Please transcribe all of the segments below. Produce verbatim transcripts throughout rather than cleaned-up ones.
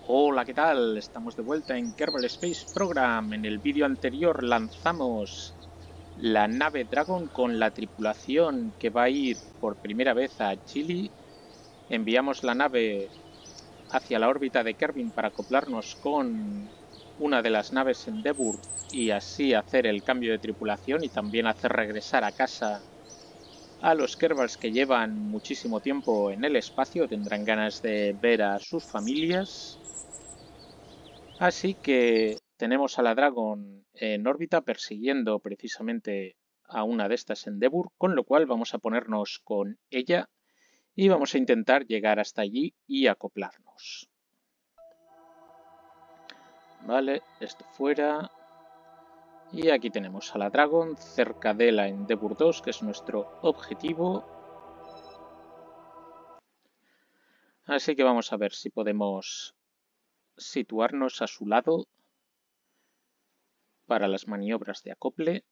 Hola, ¿qué tal? Estamos de vuelta en Kerbal Space Program. En el vídeo anterior lanzamos la nave Dragon con la tripulación que va a ir por primera vez a Chile. Enviamos la nave hacia la órbita de Kerbin para acoplarnos con una de las naves Endeavour y así hacer el cambio de tripulación y también hacer regresar a casa a los Kerbals que llevan muchísimo tiempo en el espacio. Tendrán ganas de ver a sus familias. Así que tenemos a la Dragon en órbita persiguiendo precisamente a una de estas Endeavour, con lo cual vamos a ponernos con ella y vamos a intentar llegar hasta allí y acoplarnos. Vale, esto fuera. Y aquí tenemos a la Dragon cerca de la Endeavour dos, que es nuestro objetivo. Así que vamos a ver si podemos situarnos a su lado para las maniobras de acople.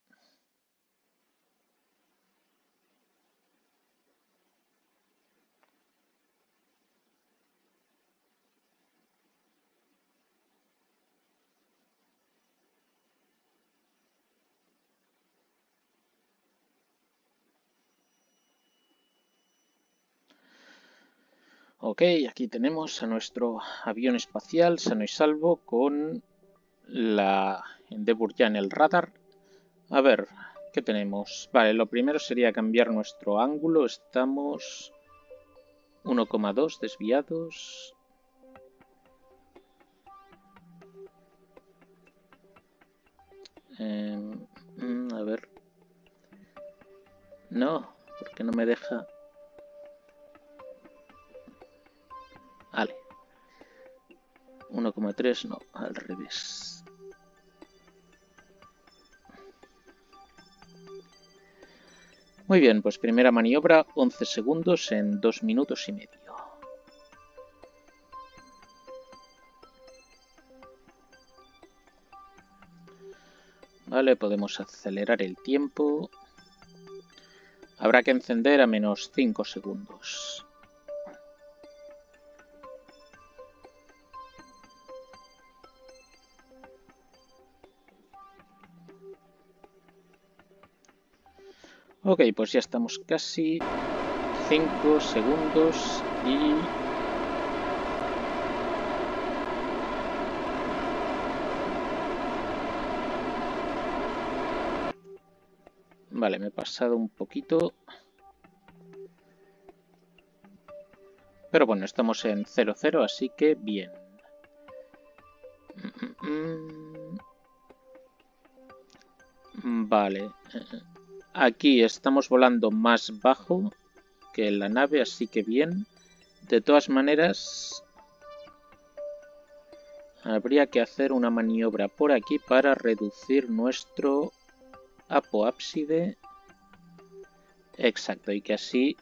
Ok, aquí tenemos a nuestro avión espacial sano y salvo con la Endeavour ya en el radar. A ver, ¿qué tenemos? Vale, lo primero sería cambiar nuestro ángulo. Estamos uno coma dos desviados. Eh, a ver. No, porque no me deja. Vale. uno coma tres, no, al revés. Muy bien, pues primera maniobra, once segundos en dos minutos y medio. Vale, podemos acelerar el tiempo. Habrá que encender a menos cinco segundos. Ok, pues ya estamos casi. cinco segundos y... Vale, me he pasado un poquito. Pero bueno, estamos en cero cero, así que bien. Vale. Aquí estamos volando más bajo que en la nave, así que bien. De todas maneras, habría que hacer una maniobra por aquí para reducir nuestro apoápside. Exacto, y que así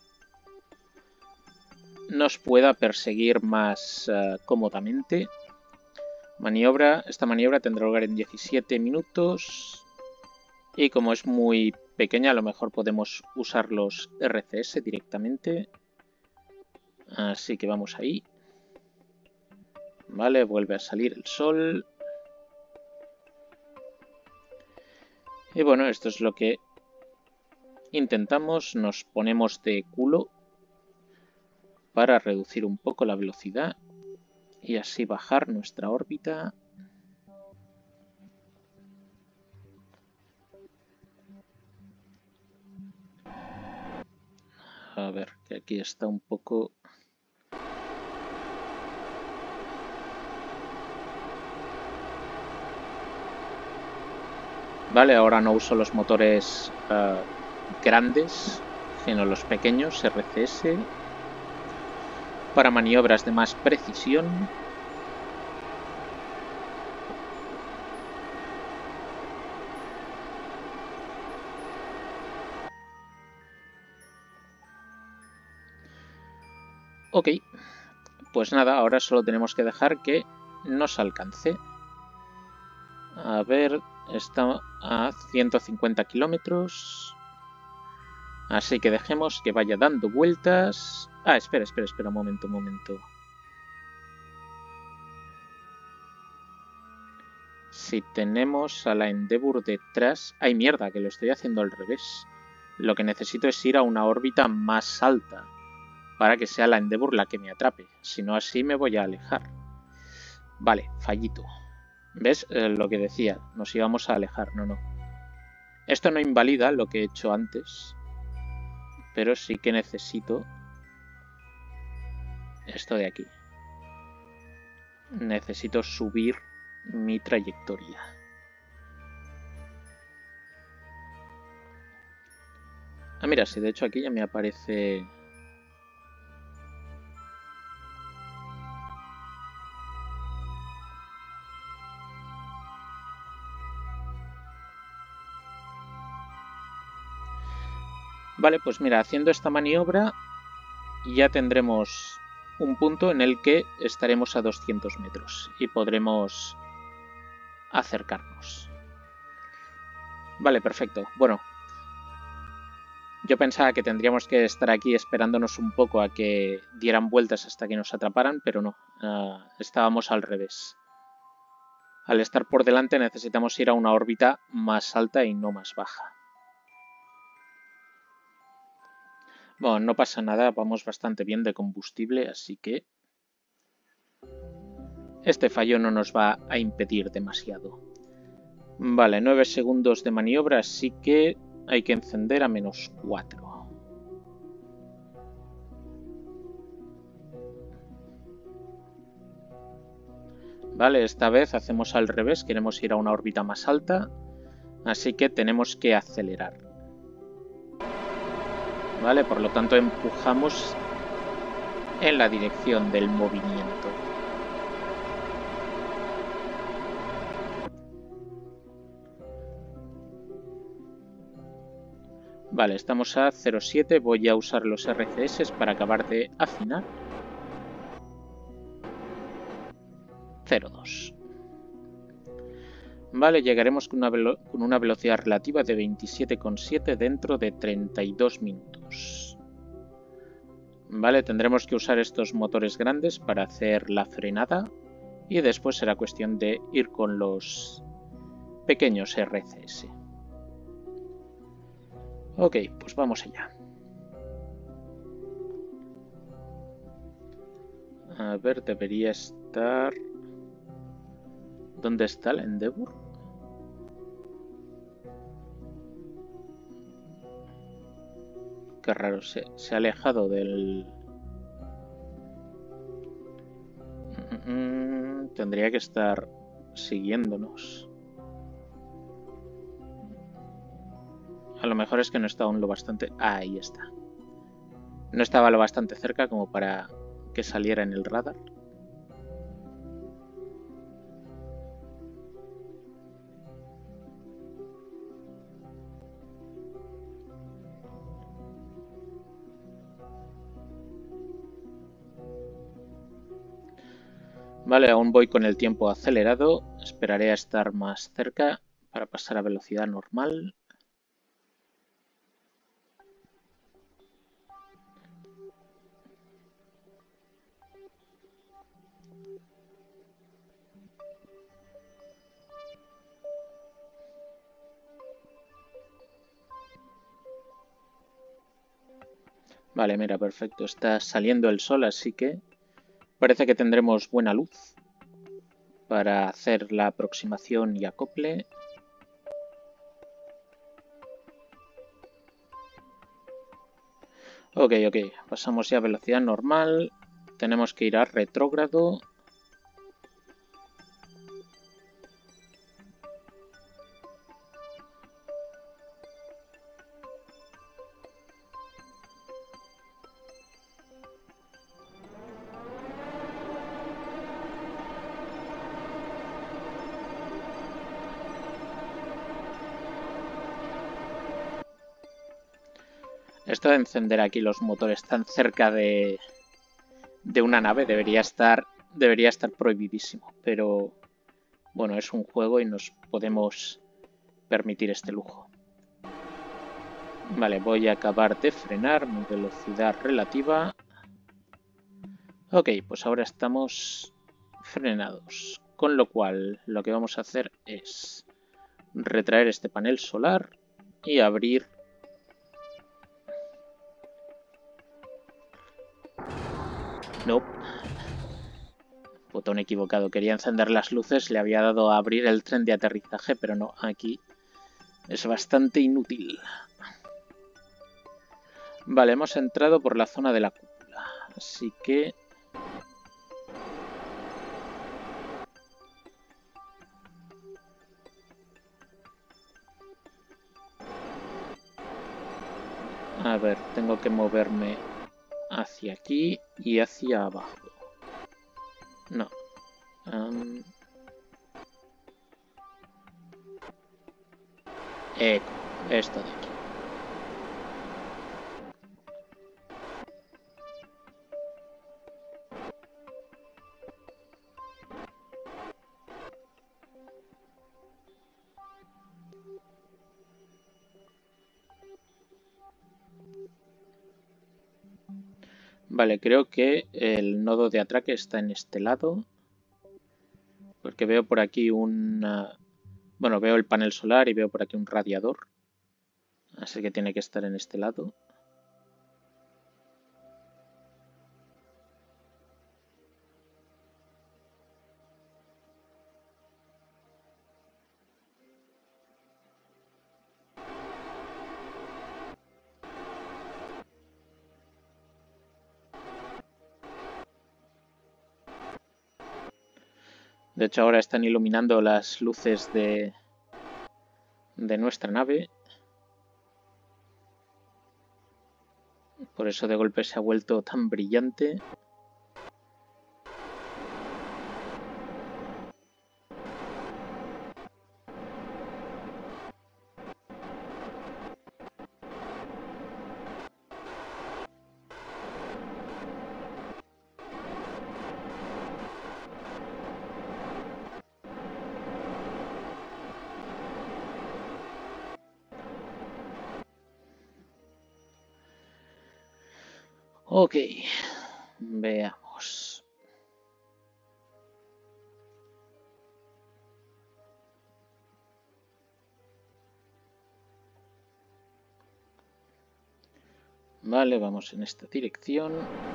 nos pueda perseguir más uh, cómodamente. Maniobra, esta maniobra tendrá lugar en diecisiete minutos y como es muy pequeña a lo mejor podemos usar los R C S directamente. Así que vamos ahí. Vale, vuelve a salir el sol. Y bueno, esto es lo que intentamos. Nos ponemos de culo para reducir un poco la velocidad y así bajar nuestra órbita. A ver, que aquí está un poco... Vale, ahora no uso los motores uh, grandes, sino los pequeños R C S para maniobras de más precisión. Ok, pues nada, ahora solo tenemos que dejar que nos alcance. A ver, está a ciento cincuenta kilómetros. Así que dejemos que vaya dando vueltas. Ah, espera, espera, espera, un momento, un momento. Si tenemos a la Endeavour detrás... ¡Ay, mierda! Que lo estoy haciendo al revés. Lo que necesito es ir a una órbita más alta para que sea la Endeavour la que me atrape. Si no, así me voy a alejar. Vale, fallito. ¿Ves? Eh, lo que decía. Nos íbamos a alejar. No, no. Esto no invalida lo que he hecho antes. Pero sí que necesito esto de aquí. Necesito subir mi trayectoria. Ah, mira, si de hecho aquí ya me aparece... Vale, pues mira, haciendo esta maniobra ya tendremos un punto en el que estaremos a doscientos metros y podremos acercarnos. Vale, perfecto. Bueno, yo pensaba que tendríamos que estar aquí esperándonos un poco a que dieran vueltas hasta que nos atraparan, pero no, uh, estábamos al revés. Al estar por delante necesitamos ir a una órbita más alta y no más baja. Bueno, no pasa nada, vamos bastante bien de combustible, así que este fallo no nos va a impedir demasiado. Vale, nueve segundos de maniobra, así que hay que encender a menos cuatro. Vale, esta vez hacemos al revés, queremos ir a una órbita más alta, así que tenemos que acelerar. Vale, por lo tanto empujamos en la dirección del movimiento. Vale, estamos a cero coma siete, voy a usar los R C S para acabar de afinar. cero coma dos. Vale, llegaremos con una, con una velocidad relativa de veintisiete coma siete dentro de treinta y dos minutos. Vale, tendremos que usar estos motores grandes para hacer la frenada y después será cuestión de ir con los pequeños R C S. Ok, pues vamos allá. A ver, debería estar... ¿Dónde está el Endeavour? Qué raro, se, se ha alejado del... Mm, tendría que estar siguiéndonos. A lo mejor es que no está aún lo bastante... Ah, ahí está. No estaba lo bastante cerca como para que saliera en el radar. Vale, aún voy con el tiempo acelerado. Esperaré a estar más cerca para pasar a velocidad normal. Vale, mira, perfecto. Está saliendo el sol, así que parece que tendremos buena luz para hacer la aproximación y acople. Ok, ok. Pasamos ya a velocidad normal. Tenemos que ir a retrógrado. Esto de encender aquí los motores tan cerca de, de una nave debería estar, debería estar prohibidísimo. Pero bueno, es un juego y nos podemos permitir este lujo. Vale, voy a acabar de frenar mi velocidad relativa. Ok, pues ahora estamos frenados. Con lo cual, lo que vamos a hacer es retraer este panel solar y abrir no, botón equivocado. Quería encender las luces, le había dado a abrir el tren de aterrizaje, pero no, aquí es bastante inútil. Vale, hemos entrado por la zona de la cúpula, así que a ver, tengo que moverme hacia aquí y hacia abajo. No. Um... Eco, esto de aquí. Vale, creo que el nodo de atraque está en este lado. Porque veo por aquí un... Bueno, veo el panel solar y veo por aquí un radiador. Así que tiene que estar en este lado. De hecho, ahora están iluminando las luces de, de nuestra nave. Por eso de golpe se ha vuelto tan brillante. Ok, veamos. Vale, vamos en esta dirección.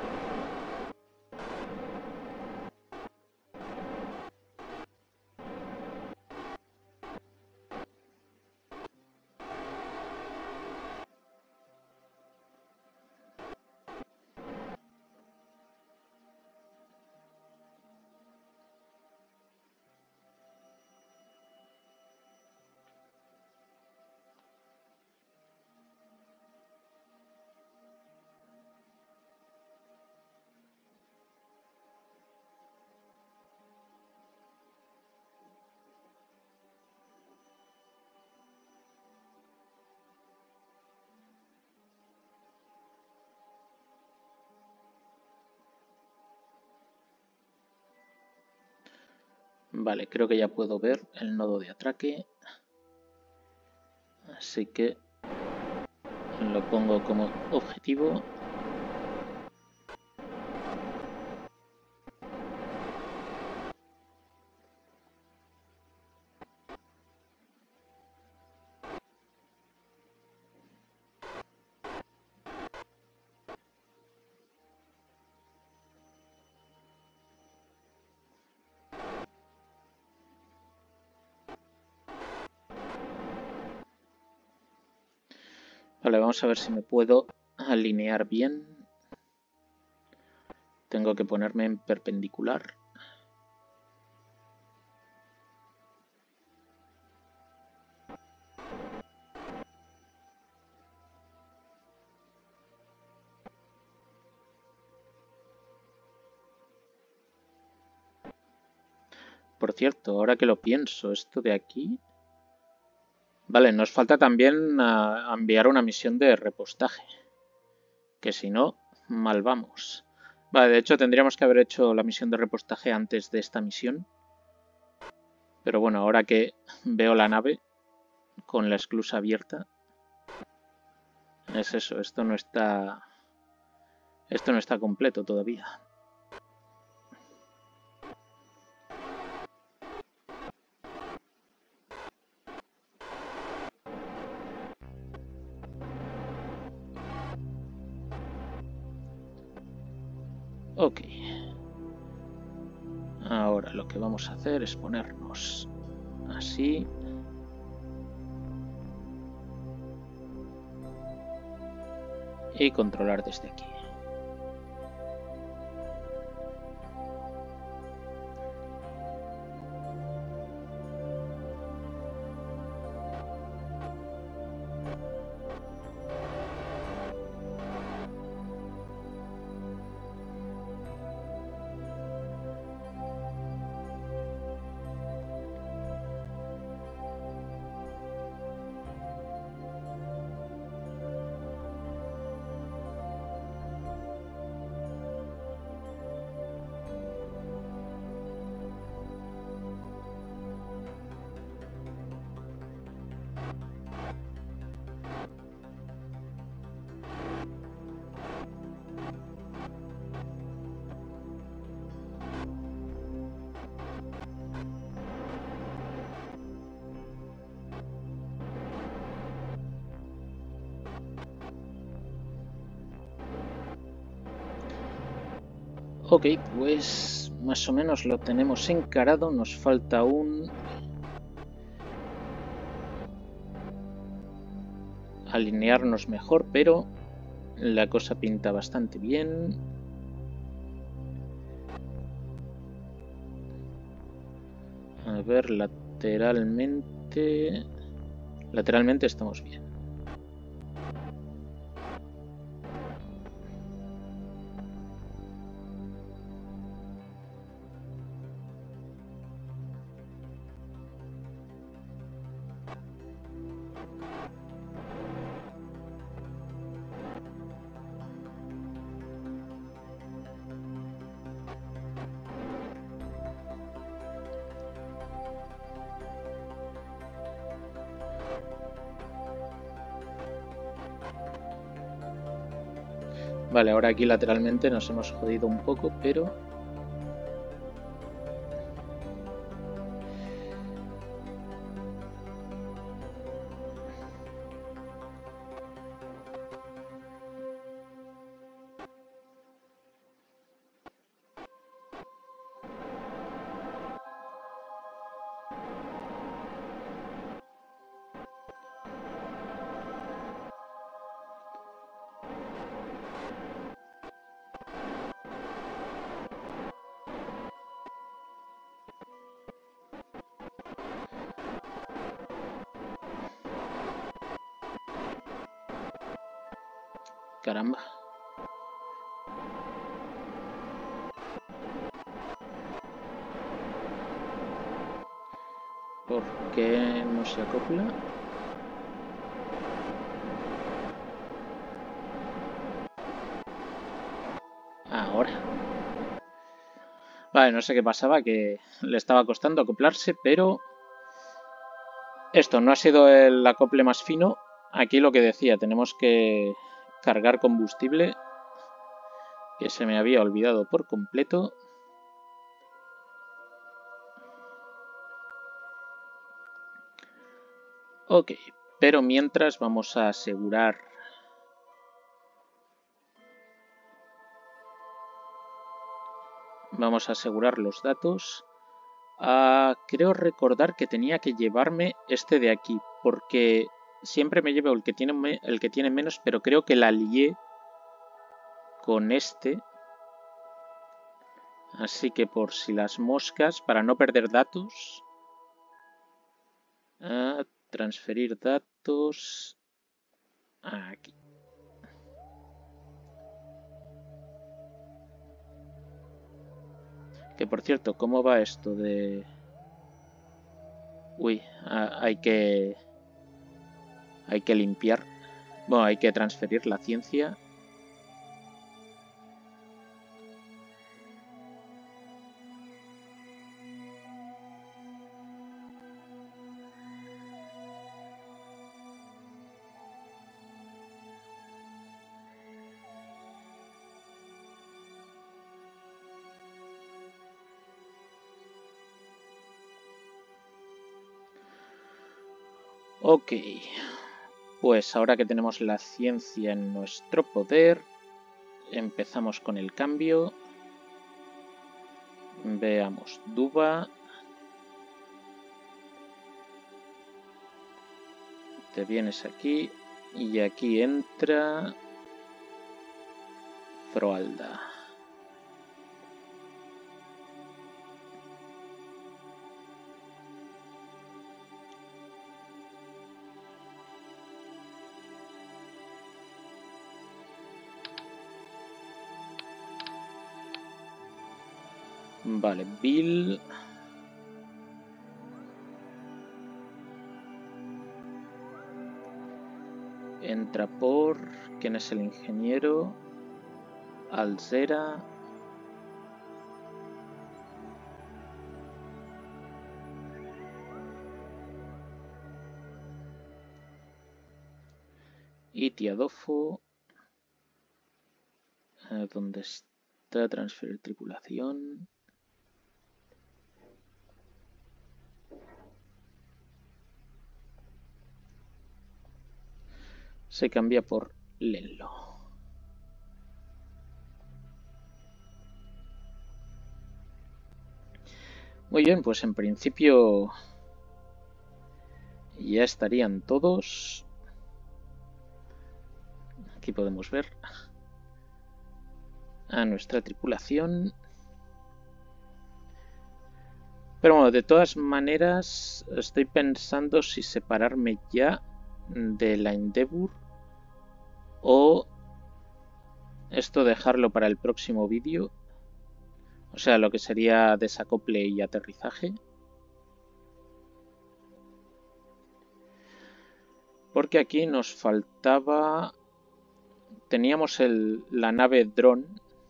Vale, creo que ya puedo ver el nodo de atraque. Así que lo pongo como objetivo. Vale, vamos a ver si me puedo alinear bien. Tengo que ponerme en perpendicular. Por cierto, ahora que lo pienso, esto de aquí... Vale, nos falta también uh, enviar una misión de repostaje. Que si no, mal vamos. Vale, de hecho tendríamos que haber hecho la misión de repostaje antes de esta misión. Pero bueno, ahora que veo la nave con la esclusa abierta... Es eso, esto no está... Esto no está completo todavía. Ok. Ahora lo que vamos a hacer es ponernos así. Y controlar desde aquí. Ok, pues más o menos lo tenemos encarado. Nos falta un... alinearnos mejor, pero la cosa pinta bastante bien. A ver, lateralmente... Lateralmente estamos bien. Vale, ahora aquí lateralmente nos hemos jodido un poco, pero... Caramba. ¿Por qué no se acopla? Ahora. Vale, no sé qué pasaba, que le estaba costando acoplarse, pero... Esto no ha sido el acople más fino. Aquí lo que decía, tenemos que cargar combustible, que se me había olvidado por completo. Ok, pero mientras vamos a asegurar... Vamos a asegurar los datos. Uh, creo recordar que tenía que llevarme este de aquí, porque siempre me llevo el que tiene, el que tiene menos, pero creo que la lié con este. Así que por si las moscas, para no perder datos... Uh, transferir datos... Aquí. Que por cierto, ¿cómo va esto de...? Uy, uh, hay que... Hay que limpiar. Bueno, hay que transferir la ciencia. Ok, pues ahora que tenemos la ciencia en nuestro poder, empezamos con el cambio. Veamos, Duba. Te vienes aquí y aquí entra Froalda. Vale, Bill. Entra por... ¿Quién es el ingeniero? Alzera. Y Tiadofo. ¿Dónde está? Transferir tripulación. Se cambia por Lenlo. Muy bien, pues en principio ya estarían todos. Aquí podemos ver a nuestra tripulación. Pero bueno, de todas maneras estoy pensando si separarme ya de la Endeavour o esto dejarlo para el próximo vídeo. O sea, lo que sería desacople y aterrizaje. Porque aquí nos faltaba... Teníamos el, la nave Drone,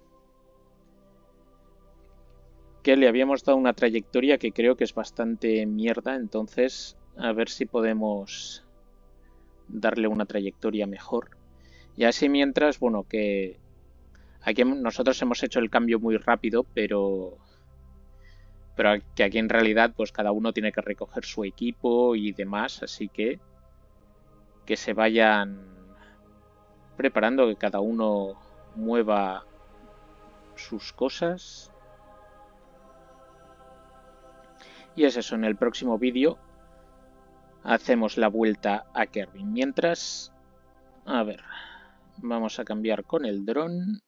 que le habíamos dado una trayectoria que creo que es bastante mierda. Entonces, a ver si podemos darle una trayectoria mejor. Y así mientras, bueno, que... Aquí nosotros hemos hecho el cambio muy rápido, pero... Pero que aquí en realidad pues cada uno tiene que recoger su equipo y demás, así que que se vayan preparando, que cada uno mueva sus cosas. Y es eso, en el próximo vídeo hacemos la vuelta a Kerbin. Mientras, a ver, vamos a cambiar con el dron.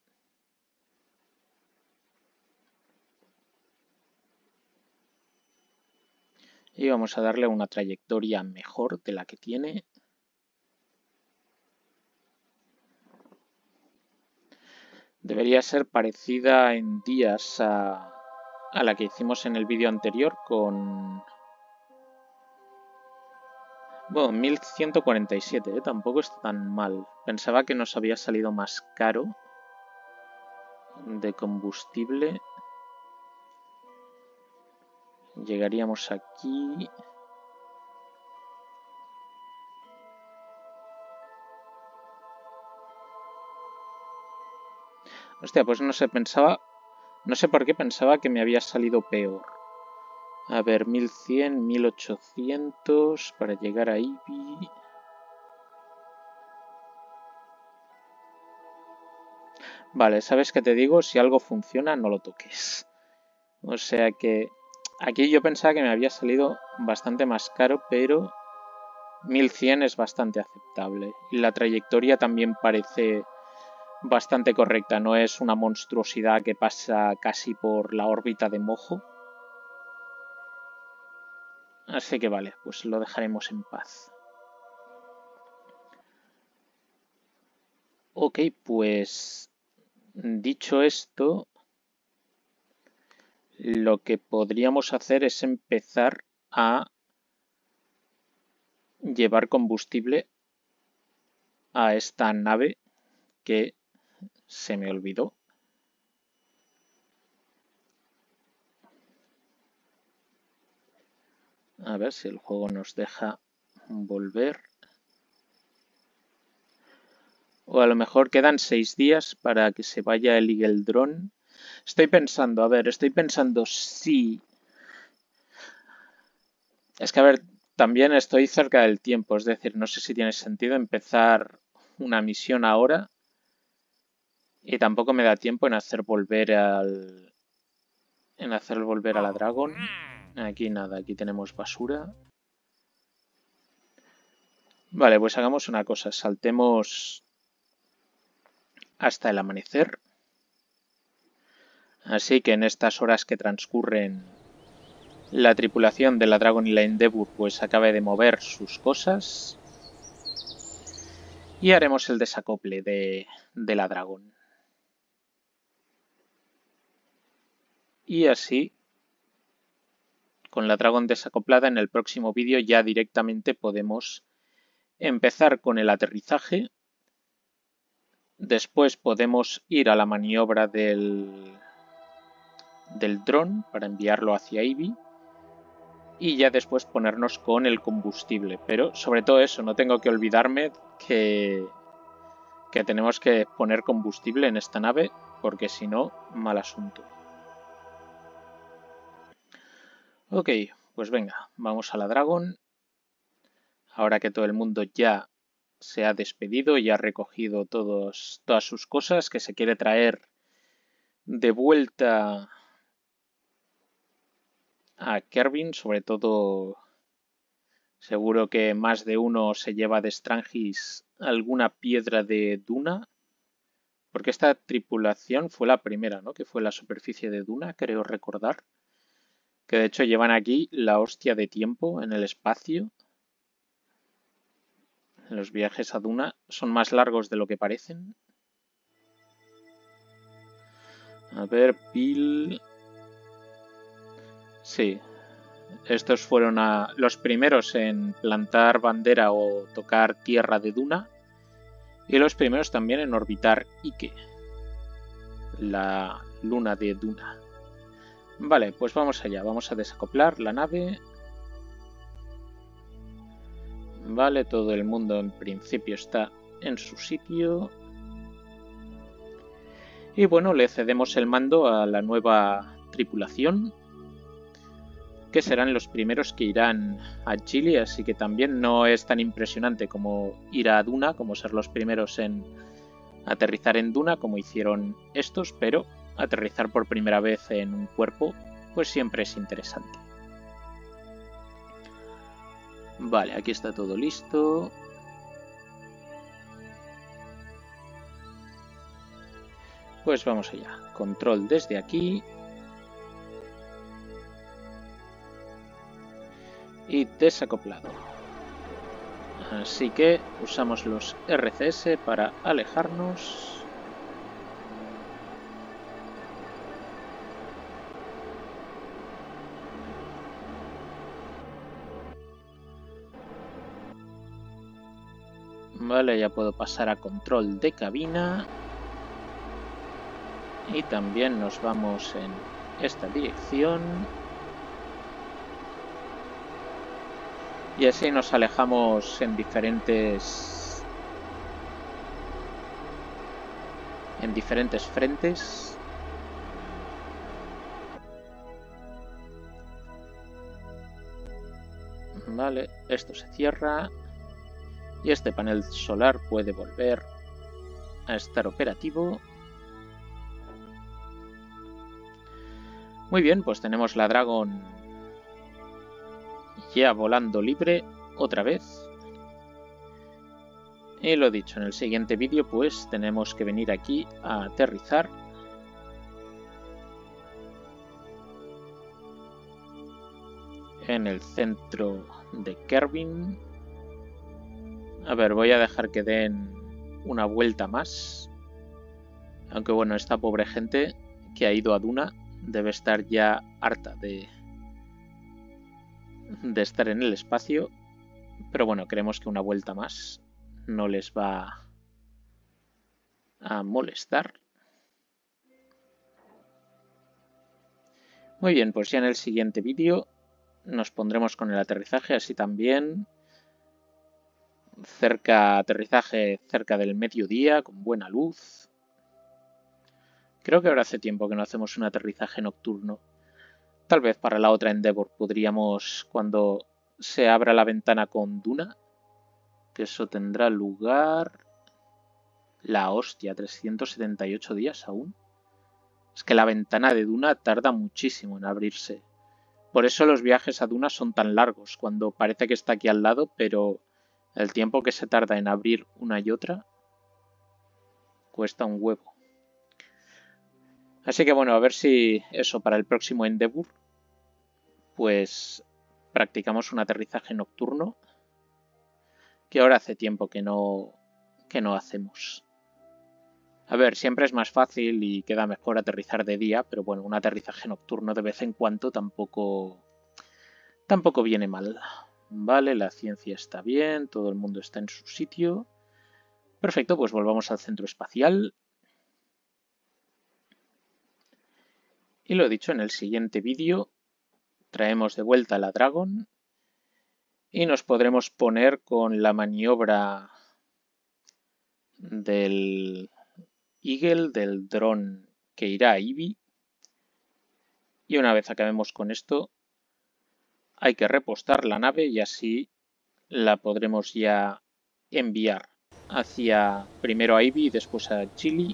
Y vamos a darle una trayectoria mejor de la que tiene. Debería ser parecida en días a, a la que hicimos en el vídeo anterior con... Bueno, mil ciento cuarenta y siete, ¿eh? Tampoco está tan mal. Pensaba que nos había salido más caro de combustible. Llegaríamos aquí... Hostia, pues no sé, pensaba... No sé por qué pensaba que me había salido peor. A ver, mil cien, mil ochocientos para llegar a Ibi. Vale, ¿sabes qué te digo? Si algo funciona, no lo toques. O sea que... Aquí yo pensaba que me había salido bastante más caro, pero... mil cien es bastante aceptable. Y la trayectoria también parece bastante correcta. No es una monstruosidad que pasa casi por la órbita de Mojo. Así que vale, pues lo dejaremos en paz. Ok, pues dicho esto, lo que podríamos hacer es empezar a llevar combustible a esta nave que se me olvidó. A ver si el juego nos deja volver. O a lo mejor quedan seis días para que se vaya el Eagle Drone. Estoy pensando, a ver, estoy pensando si... Es que, a ver, también estoy cerca del tiempo. Es decir, no sé si tiene sentido empezar una misión ahora. Y tampoco me da tiempo en hacer volver al... En en hacer volver a la Dragon. Aquí nada, aquí tenemos basura. Vale, pues hagamos una cosa, saltemos hasta el amanecer. Así que en estas horas que transcurren, la tripulación de la Dragon y la Endeavour pues acabe de mover sus cosas. Y haremos el desacople de, de la Dragon. Y así, con la Dragon desacoplada, en el próximo vídeo ya directamente podemos empezar con el aterrizaje. Después podemos ir a la maniobra del, del dron para enviarlo hacia Ivy. Y ya después ponernos con el combustible. Pero sobre todo eso, no tengo que olvidarme que, que tenemos que poner combustible en esta nave, porque si no, mal asunto. Ok, pues venga, vamos a la Dragon. Ahora que todo el mundo ya se ha despedido y ha recogido todos, todas sus cosas, que se quiere traer de vuelta a Kerbin, sobre todo seguro que más de uno se lleva de Strangis alguna piedra de Duna, porque esta tripulación fue la primera, ¿no? Que fue la superficie de Duna, creo recordar. Que de hecho llevan aquí la hostia de tiempo en el espacio. Los viajes a Duna son más largos de lo que parecen. A ver, Bill... Sí. Estos fueron a los primeros en plantar bandera o tocar tierra de Duna. Y los primeros también en orbitar Ike, la luna de Duna. Vale, pues vamos allá. Vamos a desacoplar la nave. Vale, todo el mundo en principio está en su sitio. Y bueno, le cedemos el mando a la nueva tripulación, que serán los primeros que irán a Chile, así que también no es tan impresionante como ir a Duna, como ser los primeros en aterrizar en Duna, como hicieron estos, pero aterrizar por primera vez en un cuerpo, pues siempre es interesante. Vale, aquí está todo listo. Pues vamos allá. Control desde aquí. Y desacoplado. Así que usamos los R C S para alejarnos. Vale, ya puedo pasar a control de cabina. Y también nos vamos en esta dirección. Y así nos alejamos en diferentes... en diferentes frentes. Vale, esto se cierra. Y este panel solar puede volver a estar operativo. Muy bien, pues tenemos la Dragon ya volando libre otra vez. Y lo dicho, en el siguiente vídeo pues tenemos que venir aquí a aterrizar. En el centro de Kerbin. A ver, voy a dejar que den una vuelta más. Aunque bueno, esta pobre gente que ha ido a Duna debe estar ya harta de, de estar en el espacio. Pero bueno, creemos que una vuelta más no les va a molestar. Muy bien, pues ya en el siguiente vídeo nos pondremos con el aterrizaje, así también cerca aterrizaje cerca del mediodía con buena luz. Creo que ahora hace tiempo que no hacemos un aterrizaje nocturno. Tal vez para la otra Endeavour podríamos, cuando se abra la ventana con Duna, que eso tendrá lugar... La hostia, trescientos setenta y ocho días aún. Es que la ventana de Duna tarda muchísimo en abrirse. Por eso los viajes a Duna son tan largos, cuando parece que está aquí al lado, pero el tiempo que se tarda en abrir una y otra cuesta un huevo. Así que bueno, a ver si eso para el próximo Endeavour, pues practicamos un aterrizaje nocturno, que ahora hace tiempo que no, que no hacemos. A ver, siempre es más fácil y queda mejor aterrizar de día, pero bueno, un aterrizaje nocturno de vez en cuando tampoco, tampoco viene mal. Vale, la ciencia está bien, todo el mundo está en su sitio. Perfecto, pues volvamos al centro espacial. Y lo dicho, en el siguiente vídeo traemos de vuelta la Dragon y nos podremos poner con la maniobra del Eagle, del dron que irá a Ivy. Y una vez acabemos con esto, hay que repostar la nave y así la podremos ya enviar hacia primero a Ivy y después a Chile.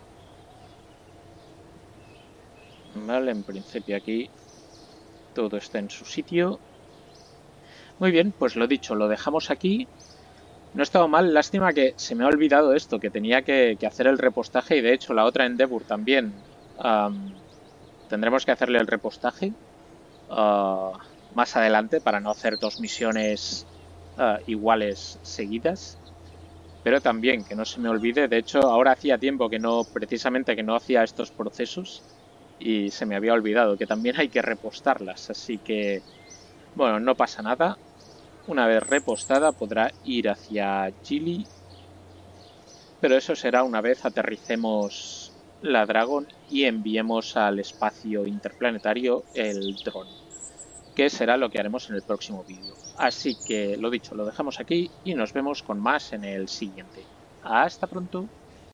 Vale, en principio aquí todo está en su sitio. Muy bien, pues lo dicho, lo dejamos aquí. No ha estado mal, lástima que se me ha olvidado esto, que tenía que, que hacer el repostaje y de hecho la otra Endeavour también. Um, tendremos que hacerle el repostaje uh, más adelante para no hacer dos misiones uh, iguales seguidas. Pero también, que no se me olvide, de hecho ahora hacía tiempo que no, precisamente que no hacía estos procesos y se me había olvidado que también hay que repostarlas, así que bueno, no pasa nada. Una vez repostada podrá ir hacia Chile, pero eso será una vez aterricemos la Dragon y enviemos al espacio interplanetario el dron, que será lo que haremos en el próximo vídeo. Así que lo dicho, lo dejamos aquí y nos vemos con más en el siguiente. Hasta pronto.